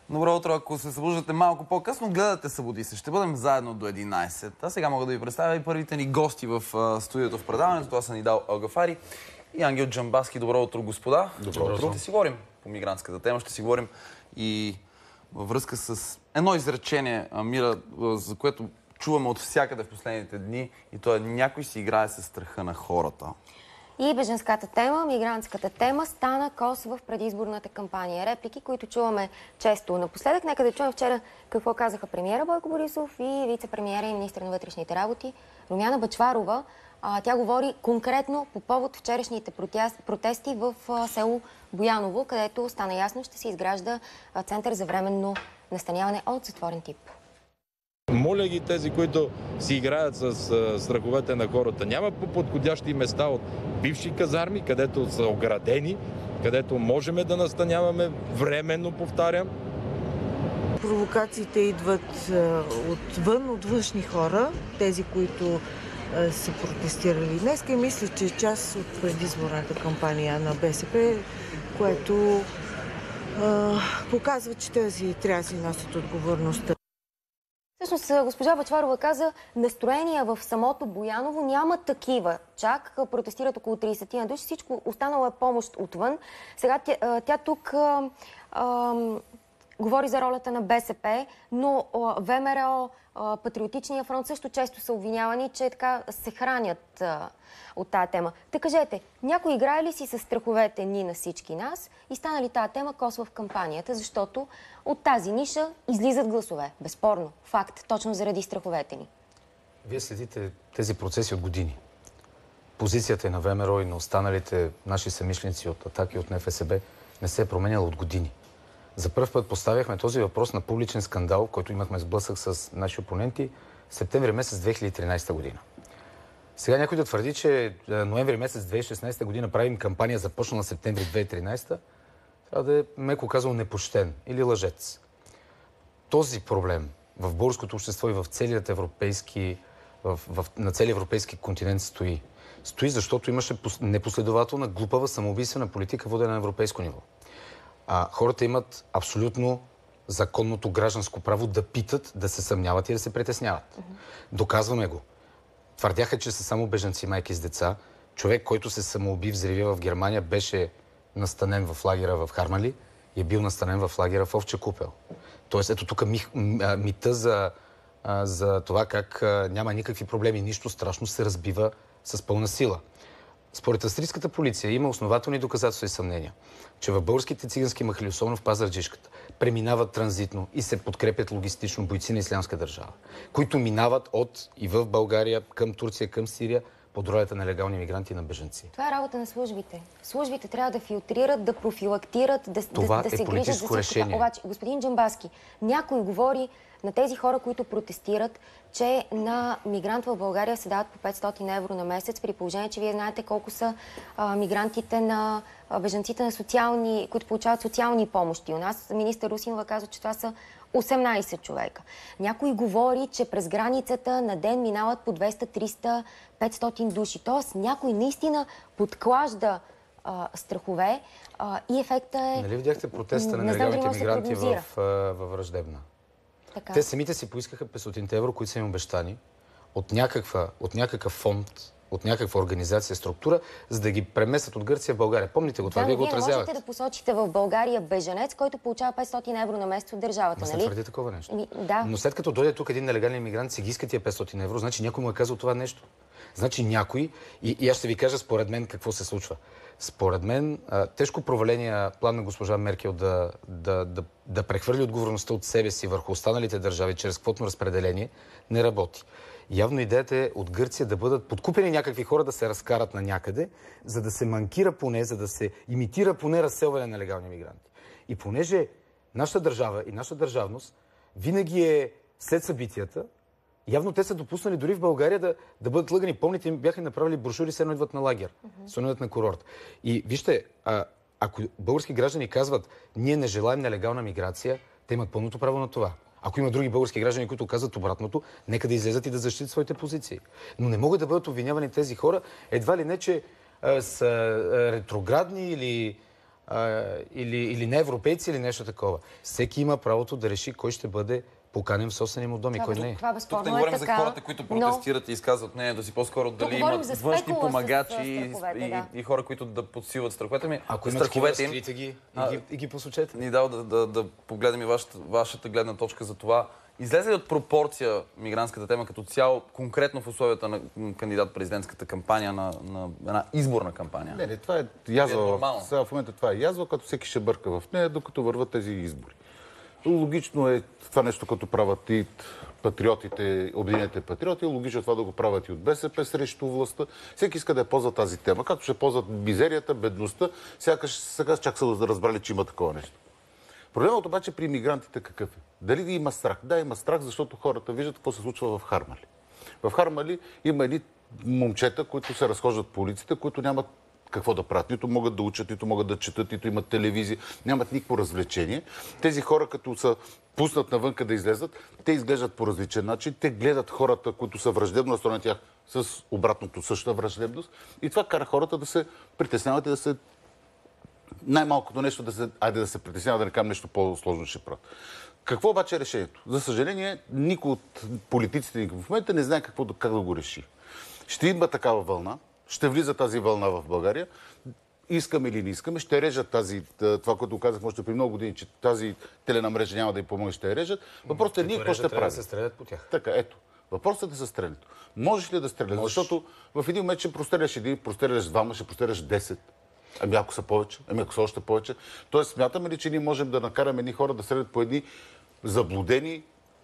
Добро утро, ако се събуждате малко по-късно, гледате Събуди се. Ще бъдем заедно до 11. А сега мога да ви представя и първите ни гости в студиото в предаването. Това са Нидал Алгафари и Ангел Джамбазки. Добро утро, господа. Добро утро. Ще си говорим по мигрантската тема, ще си говорим и във връзка с едно изречение, Мира, за което чуваме от всякъде в последните дни, и то е: някой си играе със страха на хората. И беженската тема, мигрантската тема стана кос в предизборната кампания. Реплики, които чуваме често напоследък. Нека да чуем вчера какво казаха премиера Бойко Борисов и вице-премиера и министър на вътрешните работи Румяна Бъчварова. Тя говори конкретно по повод вчерашните протести в село Бояново, където стана ясно, ще се изгражда център за временно настаняване от затворен тип. Моля ги тези, които си играят с страховете на хората. Няма по-подходящи места от бивши казарми, където са оградени, където можем да настаняваме временно, повтарям. Провокациите идват отвън, от външни хора, тези, които са протестирали днес, и мисля, че е част от предизборната кампания на БСП, което показва, че тези трябва да си носят отговорността. Всъщност, госпожа Бъчварова каза, настроения в самото Бояново няма такива. Чак протестират около 30 на души, всичко останало е помощ отвън. Сега тя тук говори за ролята на БСП, но ВМРО, Патриотичния фронт също често са обвинявани, че така се хранят от тая тема. Та кажете, някой играе ли си с страховете ни на всички нас и стана ли тая тема косва в кампанията, защото от тази ниша излизат гласове? Безспорно. Факт. Точно заради страховете ни. Вие следите тези процеси от години. Позицията на ВМРО и на останалите наши съмишленици от Атака и от НФСБ не се е променяла от години. За първ път поставяхме този въпрос на публичен скандал, който имахме сблъсък с наши опоненти в септември месец 2013 година. Сега някой да твърди, че ноември месец 2016 година правим кампания, започнала септември 2013, трябва да е, меко казано, непочтен или лъжец. Този проблем в българското общество и в целият европейски, на целия европейски континент стои. Стои, защото имаше непоследователна, глупава, самоубийствена политика, водена на европейско ниво. Хората имат абсолютно законното гражданско право да питат, да се съмняват и да се притесняват. Доказваме го. Твърдяха, че са само бежанци, майки с деца. Човек, който се самоуби в Германия, беше настанен в лагера в Хармали и е бил настанен в лагера в Овча купел. Тоест, ето тук мита за това как няма никакви проблеми, нищо страшно се разбива с пълна сила. Според австрийската полиция има основателни доказателства и съмнения, че в българските цигански махали, особено в Пазарджишката, преминават транзитно и се подкрепят логистично бойци на Ислямска държава, които минават от и в България към Турция, към Сирия, под ролята на легални мигранти и на бежанци. Това е работа на службите. Службите трябва да филтрират, да профилактират, да се грижат за политическо решение. Обаче, господин Джамбазки, някой говори на тези хора, които протестират, че на мигрант в България се дават по 500 евро на месец, при положение, че вие знаете колко са мигрантите на бежанците на социални, които получават социални помощи. У нас министър Русинова казва, че това са 18 човека. Някой говори, че през границата на ден минават по 200, 300, 500 души. Тоест някой наистина подклажда страхове и ефекта е... Нали видяхте протеста на нелегалните мигранти във Враждебна? Така. Те самите си поискаха 500 евро, които са им обещани от някакъв фонд, от някаква организация, структура, за да ги преместят от Гърция в България. Помните го това? Вие го отразявате. Вие можете да посочите в България бежанец, който получава 500 евро на месец от държавата, нали? Не твърди такова нещо. Да. Но след като дойде тук един нелегален имигрант, си ги иска тия 500 евро, значи някой му е казал това нещо. Значи някой, и аз ще ви кажа според мен какво се случва. Според мен, тежко проваления план на госпожа Меркел да прехвърли отговорността от себе си върху останалите държави чрез квотно разпределение не работи. Явно идеята е от Гърция да бъдат подкупени някакви хора да се разкарат на някъде, за да се манкира поне, за да се имитира поне разселване на легални мигранти. И понеже нашата държава и нашата държавност винаги е след събитията, явно те са допуснали дори в България да бъдат лъгани. Помните, им бяха направили брошури, се едно идват на лагер, се идват на курорт. И вижте, ако български граждани казват, ние не желаем нелегална миграция, те имат пълното право на това. Ако има други български граждани, които казват обратното, нека да излезат и да защитят своите позиции. Но не могат да бъдат обвинявани тези хора, едва ли не, че са ретроградни или или не европейци, или нещо такова. Всеки има правото да реши кой ще бъде поканен в собствения му дом и кой не е. Това Тук безспорно не е говорим така, за хората, които протестират и изказват мнението си, по-скоро дали имат външни помагачи и хора, които да подсилват страховете ми. Ако имат такива, скрите ги и ги посочете. Ни дал да погледнем и вашата гледна точка за това. Излезе ли от пропорция мигрантската тема като цяло, конкретно в условията на кандидат-президентската кампания, на една изборна кампания? Не, това е язва. Сега в момента това е язва, като всеки ще бърка в нея, докато върват тези избори. Логично е това нещо, като правят и патриотите, Обединените патриоти, логично е това да го правят и от БСП срещу властта. Всеки иска да ползва тази тема, както ще ползват мизерията, бедността, сега чак са разбрали, че има такова нещо. Проблемът обаче при мигрантите какъв е? Дали има страх? Да, има страх, защото хората виждат какво се случва в Хармали. В Хармали има едни момчета, които се разхождат по улиците, които нямат какво да правят. Нито могат да учат, нито могат да четат, нито имат телевизия, нямат никакво развлечение. Тези хора, като са пуснат навънка да излезат, те изглеждат по различен начин. Те гледат хората, които са враждебно настроени тях, с обратното същата враждебност. И това кара хората да се притесняват и да се най-малкото нещо да се притеснява, да не кажем нещо по-сложно ще правят. Какво обаче е решението? За съжаление, никой от политиците в момента не знае как да го реши. Ще има такава вълна, ще влиза тази вълна в България, искаме или не искаме, ще режат това, което казах още при много години, че тази телена мрежа няма да им помогне, ще я режат. Въпросът е ние какво ще правим. Да се стрелят по тях. Така, ето. Въпросът е да се стрелят. Можеш ли да стреляш? Защото в един момент ще простреляш един, простреляш двама, ще простреляш 10. Ами ако са повече, ами ако са още повече. Тоест, смятаме ли, че ние можем да накараме едни хора да стрелят по едни заблудени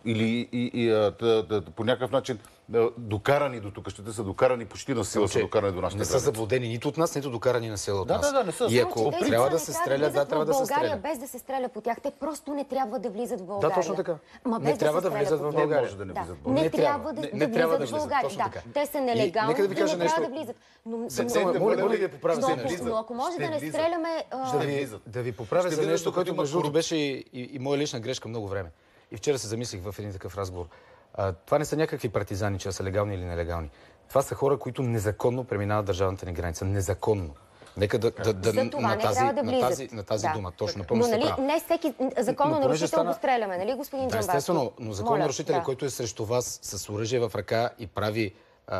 или по някакъв начин докарани до тук, ще са докарани почти на сила, са докарани до нашата граница. Не са заблудени нито от нас, нито докарани на сила от нас. Да, не са. И ако трябва да се стреля, трябва да се стреля. Без да се стреля по тях, те просто не трябва да влизат в България. Да, точно така. Не трябва да влизат в България. Не трябва да влизат в България. Те са нелегални, нека да ви кажа нещо. Да влизат. Моля ви да поправя за нещо. Но ако може да не стреляме... Да ви поправя за нещо, което между другото беше и моя лична грешка много време. И вчера се замислих в един такъв разговор. Това не са някакви партизани, че са легални или нелегални. Това са хора, които незаконно преминават държавната ни граница. Незаконно. Нека на тази дума. Точно, напълно сте прав. Не всеки законно нарушител го стреляме, нали, господин Джамбазки? Естествено, но законно нарушител, който е срещу вас с оръжие в ръка и прави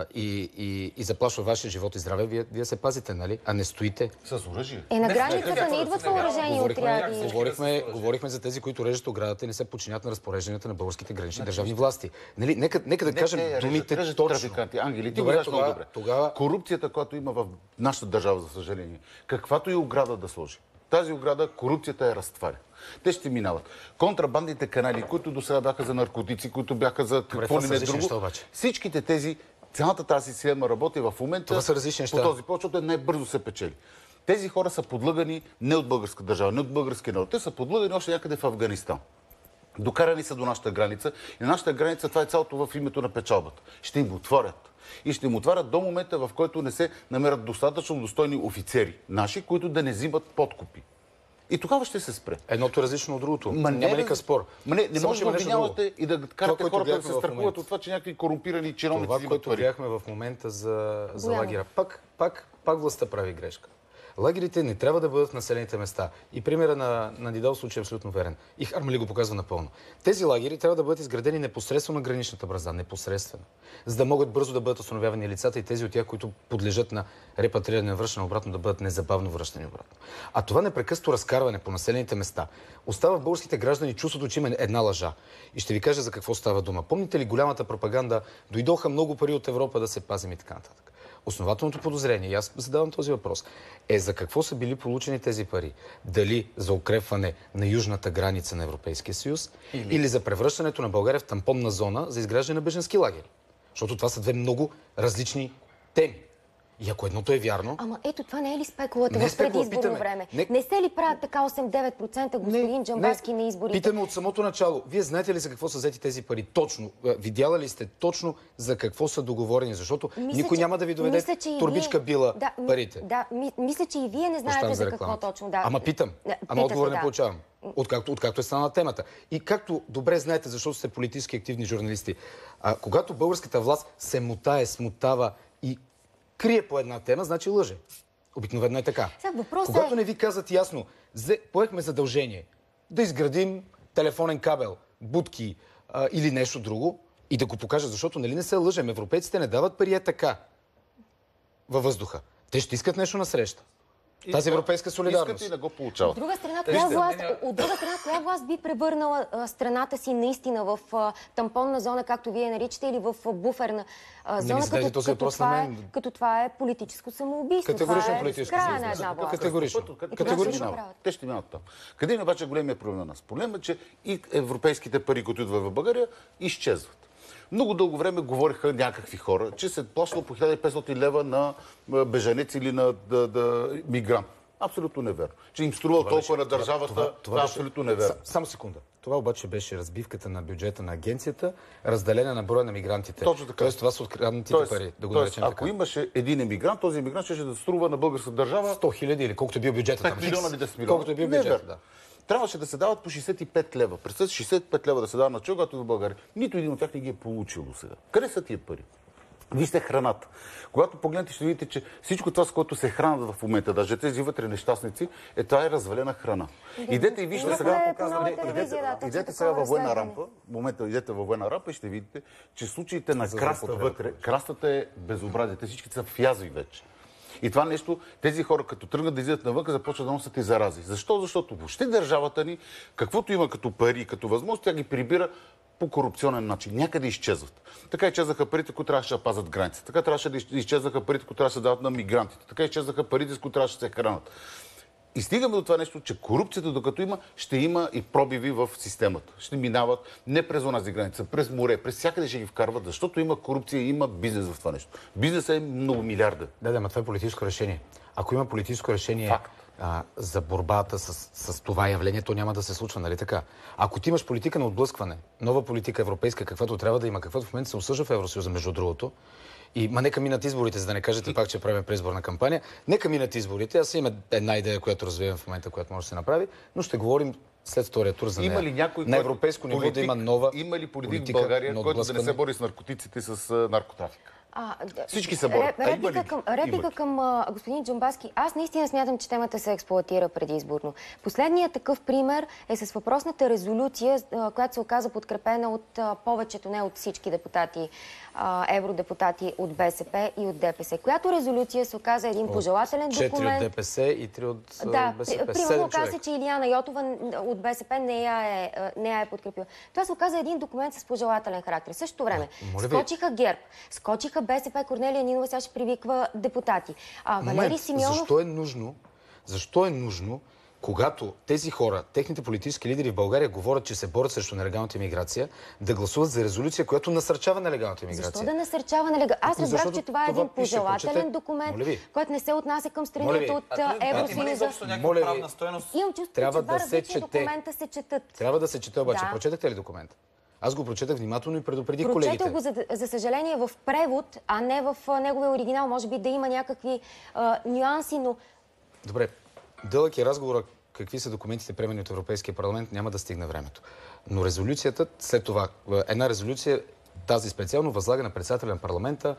и заплашва вашия живот и здраве, вие се пазите, нали? А не стоите. С оръжие. На границата не идват въоръжени отряди. Говорихме за тези, които режат оградата и не се подчинят на разпорежданията на българските гранични държавни власти. Нали? Нека да кажем думите точно. Ангели, ти го знаеш много добре. Корупцията, която има в нашата държава, за съжаление, каквато и ограда да сложи. Тази ограда, корупцията я разтваря. Те ще минават. Контрабандните канали, които до сега бяха за наркотици, които бяха за какво ли не друго. Всичките тези, цялата тази схема работи в момента по този път, защото най-бързо се печели. Тези хора са подлъгани не от българска държава, не от българския народ. Те са подлъгани още някъде в Афганистан. Докарани са до нашата граница. И на нашата граница това е цялото в името на печалбата. Ще им отворят. И ще им отварят до момента, в който не се намерят достатъчно достойни офицери наши, които да не взимат подкупи. И тогава ще се спре. Едното е различно от другото. Няма никакъв спор. Не може да обвинявате и да карате хората да се страхуват от това, че някакви корумпирани чиновници взимат пари. Това, което гледахме в момента за лагера. Пак властта прави грешка. Лагерите не трябва да бъдат в населените места. И примера на Дидал случай е абсолютно верен. И Хармали го показва напълно. Тези лагери трябва да бъдат изградени непосредствено на граничната бразда. Непосредствено. За да могат бързо да бъдат установявани лицата и тези от тях, които подлежат на репатриране, връщане обратно, да бъдат незабавно връщани обратно. А това непрекъснато разкарване по населените места остава в българските граждани чувството, че има една лъжа. И ще ви кажа за какво става дума. Помните ли голямата пропаганда? Дойдоха много пари от Европа да се пазим и така нататък. Основателното подозрение, и аз задавам този въпрос, е за какво са били получени тези пари? Дали за укрепване на южната граница на Европейския съюз или за превръщането на България в тампонна зона за изграждане на бежански лагери? Защото това са две много различни теми. И ако едното е вярно... Ама ето, това не е ли спекулата в предизборно време? Не се ли правят така 8-9% господин Джамбазки на изборите? Питаме от самото начало. Вие знаете ли за какво са взети тези пари? Точно. Видяла ли сте точно за какво са договорени? Защото никой няма да ви доведе турбичка била парите. Да, мисля, че и вие не знаете за какво точно. Ама питам. Ама отговор не получавам. Откакто е станала темата. И както добре знаете, защото сте политически активни журналисти, когато българската власт се смутава и крие по една тема, значи лъже. Обикновено е така. Въпросът Когато не ви казват ясно, поехме задължение да изградим телефонен кабел, будки или нещо друго и да го покажат, защото нали не се лъжем, европейците не дават пари така във въздуха. Те ще искат нещо насреща. Тази европейска солидарност. Искат и не го получават. От друга страна, коя власт би превърнала страната си наистина в тампонна зона, както вие наричате, или в буферна зона, като това е политическо самоубийство? Категорично политическо самоубийство. Категорично. Те ще минат там. Къде е обаче големия проблем на нас? Проблемът е, че и европейските пари, които идват в България, изчезват. Много дълго време говориха някакви хора, че се плащало по 1500 лева на бежанец или на мигрант. Абсолютно неверно. Че им струва толкова на държавата, това е абсолютно неверно. Само секунда. Това обаче беше разбивката на бюджета на агенцията, разделена на броя на мигрантите. Точно така. Тоест това са откраднатите пари, да го наречем така. Ако имаше един емигрант, този емигрант ще да струва на българската държава 100 хиляди или колкото е бил бюджетът там. 5 милиона или 10 милиона. Колкото е бил бюджет, да. Трябваше да се дават по 65 лева. Представете 65 лева да се дават на човек, когато в България. Нито един от тях не ги е получил до сега. Къде са тия пари? Вижте храната. Когато погледнете, ще видите, че всичко това, с което се хранят в момента, даже тези вътре нещастници, това е развалена храна. Идете и вижте сега, идете сега във военна рампа, в момента идете във военна рампа и ще видите, че случаите на краста вътре, крастата е безобразие. Те всички са в язви вече. И това нещо, тези хора, като тръгнат да излизат навън, започват да носят и зарази. Защо? Защото въобще държавата ни, каквото има като пари, като възможност, тя ги прибира по корупционен начин. Някъде изчезват. Така изчезнаха парите, които трябваше да пазят границата. Така трябваше да изчезнаха парите, които трябваше да дават на мигрантите. Така изчезнаха парите, с които трябваше да се хранят. И стигаме до това нещо, че корупцията, докато има, ще има и пробиви в системата. Ще минават не през онази граница, през море, през всякъде ще ги вкарват, защото има корупция и има бизнес в това нещо. Бизнесът е много милиарда. Да, но това е политическо решение. Ако има политическо решение за борбата с това явление, то няма да се случва, нали така? Ако ти имаш политика на отблъскване, нова политика европейска, каквато трябва да има, каквато в момента се осъжда в Евросъюза, между другото, нека минат изборите, за да не кажете пак, че правим предизборна кампания. Нека минат изборите. Аз имам една идея, която развивам в момента, която може да се направи, но ще говорим след втория тур за нея. Има ли някой на европейско ниво да има нова има ли политик в България, който да не се бори с наркотиците, с наркотрафика? Всички се борят. Реплика към господин Джамбазки. Аз наистина смятам, че темата се експлоатира предизборно. Последният такъв пример е с въпросната резолюция, която се оказа подкрепена от повечето, не от всички депутати, евродепутати от БСП и от ДПС. Която резолюция се оказа един пожелателен документ. 4 от ДПС и 3 от БСП. Да, примерно оказа се, че Илияна Йотова от БСП не я е подкрепила. Това се оказа един документ с пожелателен характер. В същото време скочиха ГЕРБ, скочиха БСП, Корнелия Нинова сега ще привиква депутати. Валери Симеонов... Защо е нужно, когато тези хора, техните политически лидери в България говорят, че се борят срещу нелегалната имиграция, да гласуват за резолюция, която насърчава нелегалната имиграция? Защо да насърчава нелегалната? Аз разбрах, че това е един пожелателен документ, който не се отнася към страните от Евросъюза. Имам чувство, че два различни документа се четат. Трябва да се чете обаче. Прочетахте ли документа? Аз го прочетах внимателно и предупредих колегите. Прочетах го, за съжаление, в превод, а не в неговия оригинал. Може би да има някакви нюанси, но... Добре, дълъг е разговора какви са документите, приемани от Европейския парламент, няма да стигне времето. Но резолюцията, след това, една резолюция, тази специално възлага на председателя на парламента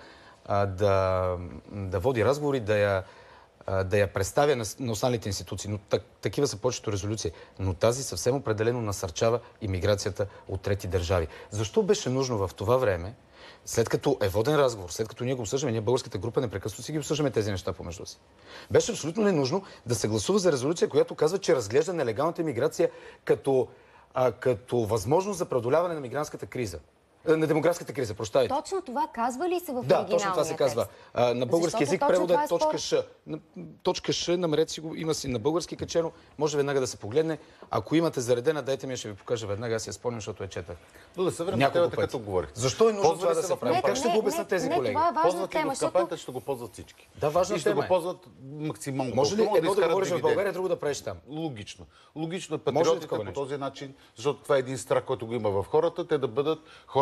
да води разговори, да я представя на останалите институции. Но такива са повечето резолюции. Но тази съвсем определено насърчава имиграцията от трети държави. Защо беше нужно в това време, след като е воден разговор, след като ние го обсъждаме, ние българската група непрекъснато си ги обсъждаме тези неща помежду си. Беше абсолютно ненужно да се гласува за резолюция, която казва, че разглежда нелегалната имиграция като възможност за преодоляване на мигрантската криза. На демографската криза, прощавайте. Точно това казва ли се в оригиналния текст? Да, точно това се казва. На български език превода е точка Ш. Точка Ш, намерете си го, има си на български качено, може веднага да се погледне. Ако имате заредена, дайте ми, ще ви покажа веднага, аз я спомням, защото я четах. Но да се върнем темата, като говорих. Защо е нужно това да се прави? Как ще го обяснят тези колеги? Това е важна тема, в кампанията ще го ползват всички. Да, важна тема. И ще го ползват максимално. Може ли едно да говориш в България, друго да правиш там? Логично. Логично е патриотите по този начин, защото това е един страх, който го има в хората, те да бъдат хора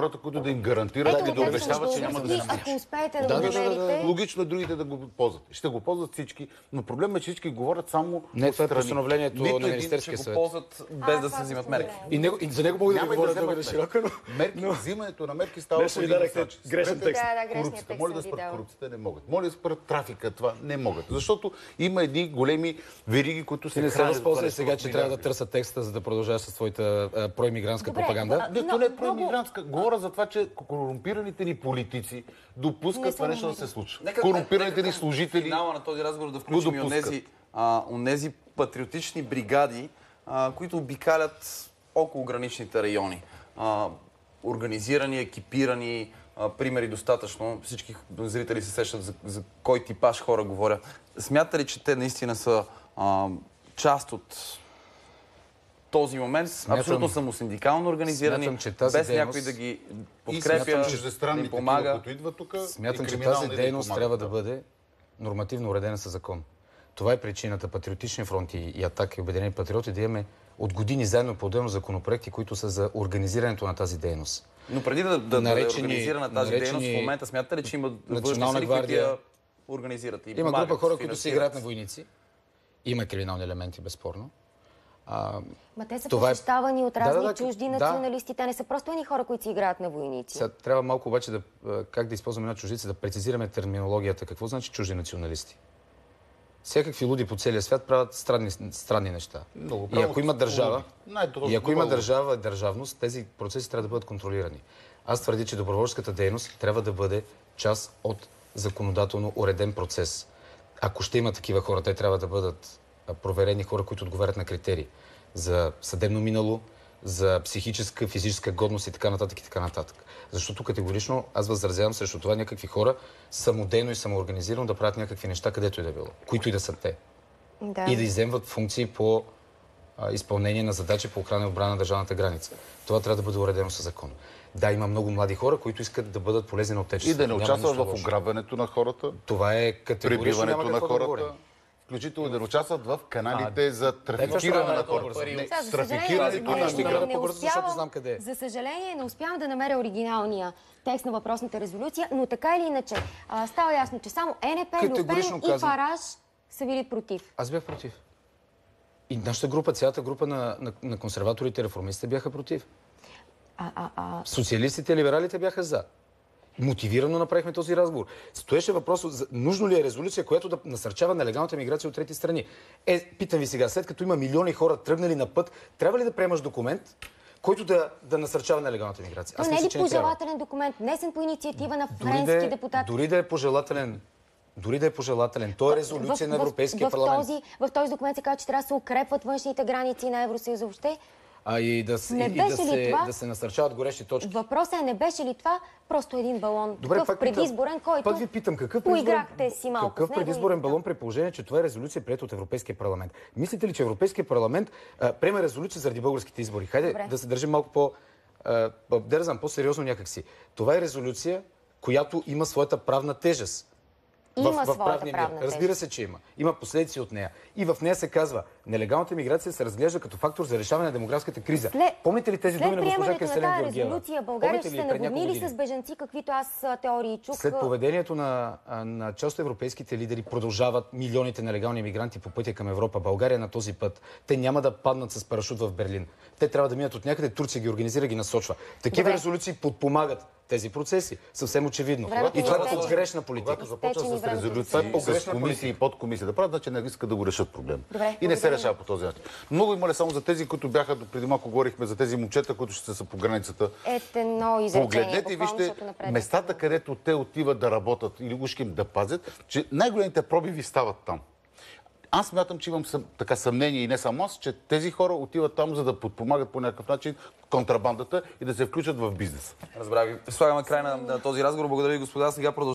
хората, които да им гарантират и да обещават, че няма да се Ако успеете да го намерите... Логично е другите да го ползват. Ще го ползват всички, но проблемът е, че всички говорят само не, това е постановлението на Министерския съвет. Ще го ползват без да се взимат мерки. И за него мога да говоря да широко, но... Взимането на мерки става по един грешен текст. Корупцията. Моля да спрат корупцията, не могат. Моля да спрат трафика, това не могат. Защото има едни големи вериги, които се не се възползва сега, че трябва да търся текста, за да продължаваш със своята проимигрантска пропаганда. Не е проимигрантска. Говоря за това, че корумпираните ни политици допускат това нещо да се случва. Корумпираните ни служители. Финала на този разговор да включим и онези патриотични бригади, които обикалят около граничните райони. Организирани, екипирани, примери достатъчно. Всички зрители се сещат за кой типаж хора говоря. Смята ли, че те наистина са част от този момент? Абсолютно самосиндикално организирани, без някой да ги подкрепя, да им помага. Смятам, че тази дейност трябва да бъде нормативно уредена със закон. Това е причината Патриотични фронти и Атака и Обединени патриоти да имаме от години заедно по-отделно законопроекти, които са за организирането на тази дейност. Но преди да е организирана тази дейност, в момента смятате ли, че има външни сили, които я организират? Има група хора, които си играят на войници. Има криминални елементи, безспорно. Те са посещавани от разни чужди националисти. Те не са просто едни хора, които си играят на войници. Трябва малко обаче как да използваме една чуждица, да прецизираме терминологията. Какво значи чужди националисти? Всякакви луди по целия свят правят странни неща. И ако има държава, и държавност, тези процеси трябва да бъдат контролирани. Аз твърдя, че доброволческата дейност трябва да бъде част от законодателно уреден процес. Ако ще има такива хора, те трябва да бъдат проверени хора, които отговарят на критерии за съдебно минало, за психическа, физическа годност и така нататък и така нататък. Защото категорично аз възразявам срещу това някакви хора самодейно и самоорганизирано да правят някакви неща, където и да било, които и да са те. И да изземват функции по изпълнение на задачи по охрана и отбрана на държавната граница. Това трябва да бъде уредено със закон. Да, има много млади хора, които искат да бъдат полезни на отечеството. И да не участват в ограбването на хората. Това е категорично няма какво да говорим. Включително да участват в каналите за трафикиране на хората. За съжаление, не успявам да намеря оригиналния текст на въпросната резолюция, но така или иначе става ясно, че само ЕНП, Люпен и Фараж са били против. Аз бях против. И нашата група, цялата група на консерваторите и реформистите бяха против. Социалистите и либералите бяха за. Мотивирано направихме този разговор. Стоеше въпрос, нужно ли е резолюция, която да насърчава нелегалната миграция от трети страни? Питам ви сега, след като има милиони хора тръгнали на път, трябва ли да приемаш документ, който да насърчава нелегалната миграция? Това не е ли пожелателен документ, внесен по инициатива на френски депутати? Дори да е пожелателен, то е резолюция на Европейския парламент. В този документ се казва, че трябва да се укрепват външните граници на Евросъюза въобще. И да се насърчават горещи точки. Въпросът е, не беше ли това просто един балон? Такъв предизборен, който пак ви питам, какъв предизборен балон при положение, че това е резолюция приета от Европейския парламент? Мислите ли, че Европейския парламент приема резолюция заради българските избори? Хайде да се държим малко по-сериозно някакси. Това е резолюция, която има своята правна тежест. Има своята правна тежест. Разбира се, че има. Има последици от нея. И в нея се казва, нелегалната миграция се разглежда като фактор за решаване на демографската криза. Помните ли тези думи на госпожа Кристалина Георгиева? След приемането на тази резолюция, България ще се наводни ли с бежанци, каквито аз теории чух? След поведението на част от европейските лидери продължават милионите нелегални мигранти по пътя към Европа. България на този път. Те няма да паднат с парашут в Берлин. Те трябва да минат от някъде. Турция ги организира, ги насочва. Такива резолюции подпомагат тези процеси. Съвсем очевидно. И това е погрешна политика. Когато започва с резолюция, с комисии и подкомисии да правят, значи не искат да го решат проблем. И не се решава по този начин. Много има ли само за тези, които бяха, преди малко говорихме за тези момчета, които ще са по границата. Погледнете и вижте местата, където те отиват да работят или ушки им да пазят, че най-големите пробиви стават там. Аз смятам, че имам така съмнение и не само аз, че тези хора отиват там, за да подпомагат по някакъв начин контрабандата и да се включат в бизнес. Разбрах ви. Слагаме край на този разговор. Благодаря ви, господа. Сега продължаваме.